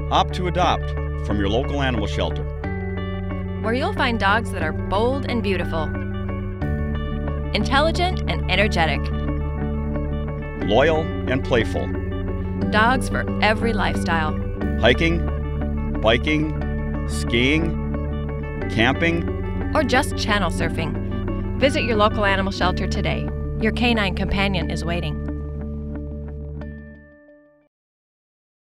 Opt to adopt from your local animal shelter. Where you'll find dogs that are bold and beautiful, intelligent and energetic, Loyal and playful. dogs for every lifestyle. Hiking, biking, skiing, camping. Or just channel surfing. Visit your local animal shelter today. Your canine companion is waiting.